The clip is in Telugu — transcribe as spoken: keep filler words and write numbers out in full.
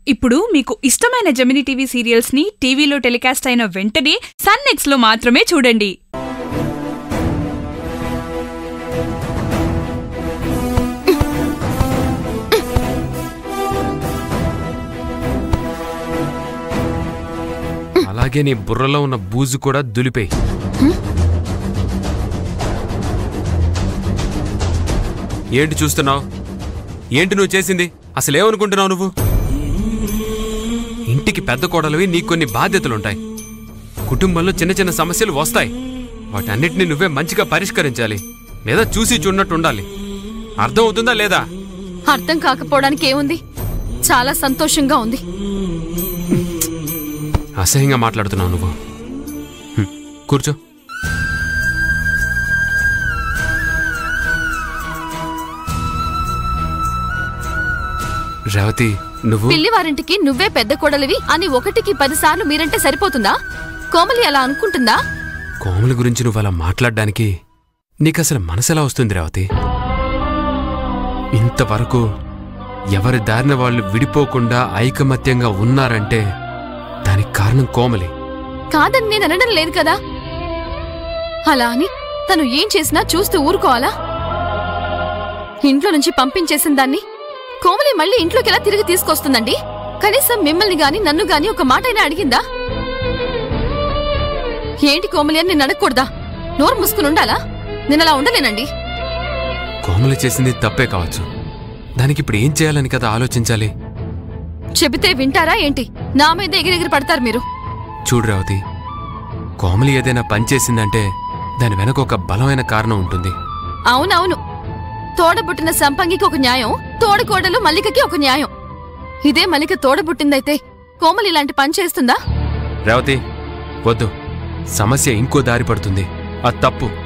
ఇప్పుడు మీకు ఇష్టమైన జెమినీ టీవీ సీరియల్స్ ని టీవీలో టెలికాస్ట్ అయిన వెంటనే సన్ నెక్స్ట్ లో మాత్రమే చూడండి. అలాగే నీ బుర్రలో ఉన్న బూజు కూడా దులిపేయి. ఏంటి చూస్తున్నావు? ఏంటి నువ్వు చేసింది? అసలేమనుకుంటున్నావు నువ్వు? ఇంటికి పెద్ద కోడలివి, నీకు కొన్ని బాధ్యతలుంటాయి. కుటుంబంలో చిన్న చిన్న సమస్యలు వస్తాయి. వాటన్నిటిని నువ్వే మంచిగా పరిష్కరించాలి, లేదా చూసి చూడనట్టు ఉండాలి. అర్థం అవుతుందా లేదా? అర్థం కాకపోవడానికి ఏముంది, చాలా సంతోషంగా ఉంది. అసహ్యంగా మాట్లాడుతున్నావు నువ్వు. కూర్చో. రేవతి, నువ్వు పిల్లివారింటికి నువ్వే పెద్ద కోడలివి అని ఒకటికి పదిసార్లు మీరంటే సరిపోతుందా? కోమలి అలా అనుకుంటుందా? కోమలి గురించి నువ్వు అలా మాట్లాడడానికి నీకసలు మనసెలా వస్తుంది రేవతి? ఇంతవరకు ఎవరి దారిన వాళ్ళు విడిపోకుండా ఐకమత్యంగా ఉన్నారంటే దానికి కారణం కోమలి. కాదని నేను అనడం లేదు కదా. అలా అని తను ఏం చేసినా చూస్తూ ఊరుకోవాలా? ఇంట్లో నుంచి పంపించేసిన దాన్ని కోమలి మళ్ళీ ఇంట్లోకి ఎలా తిరిగి తీసుకొస్తుందండి? కనీసం మిమ్మల్ని గాని నన్ను గాని ఒక మాటైనా అడిగిందా? ఏంటి కోమలి అని నేను అడగకూడదా? నోరు మూసుకుని ఉండాలా? నేనలా ఉండలేనండి. కోమలి చేసింది తప్పే కావచ్చు, దానికి ఇప్పుడు ఏం చేయాలని కదా ఆలోచించాలి. చెబితే వింటారా ఏంటి? నా మీద ఎగిరెగిరి పడతారు మీరు. చూడు రేవతి, కోమలి ఏదైనా పని చేసిందంటే దాని వెనక ఒక బలమైన కారణం ఉంటుంది. అవునవును, తోడబుట్టిన సంపంగికి ఒక న్యాయం, తోడకోడలు మల్లికకి ఒక న్యాయం. ఇదే మల్లిక తోడబుట్టిందైతే కోమలి ఇలాంటి పని చేస్తుందా? రేవతి వద్దు, సమస్య ఇంకో దారి పడుతుంది. అది తప్పు.